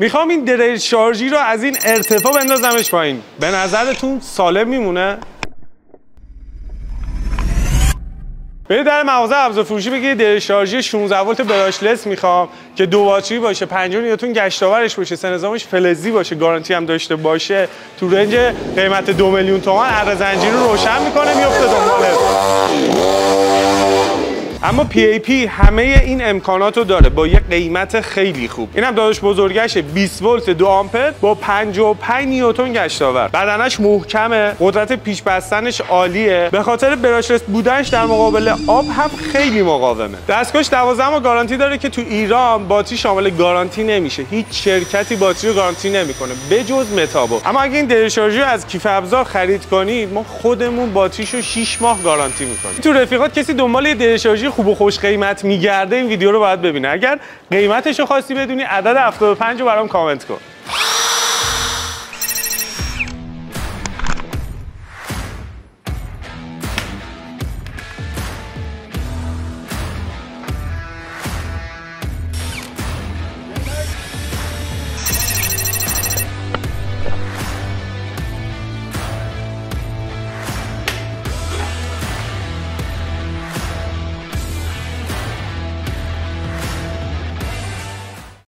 میخوام این دریل شارژی رو از این ارتفاع بندازمش پایین. به نظرتون سالم میمونه؟ برید در مغازه ابزار فروشی بگید دریل شارژی 16 ولت براشلس میخوام که 2 باتری باشه، 50 نیوتن گشتاورش باشه، سه نظامش فلزی باشه، گارانتی هم داشته باشه، تو رنج قیمت 2 میلیون تومان اره زنجیری رو روشن میکنه میفته دنبالش. اما PAP همه این امکانات رو داره با یه قیمت خیلی خوب. اینم داداش بزرگشه 20 ولت 2 آمپر با 55 نیوتن گشتاور. بدنش محکمه، قدرت پیش بستنش عالیه. به خاطر براشلس بودنش در مقابل آب هم خیلی مقاومه. دستگاهش 12 ماه گارانتی داره که تو ایران باتری شامل گارانتی نمیشه. هیچ شرکتی باتری رو گارانتی نمیکنه بجز متابو. اما اگه این دریل شارژی رو از کیف ابزار خرید کنید ما خودمون باتریشو 6 ماه گارانتی میکنیم. تو رفیقات کسی دنبال یه دریل شارژی خوب و خوش قیمت میگرده این ویدیو رو باید ببینه. اگر قیمتش رو خواستی بدونی عدد 75 رو برام کامنت کن.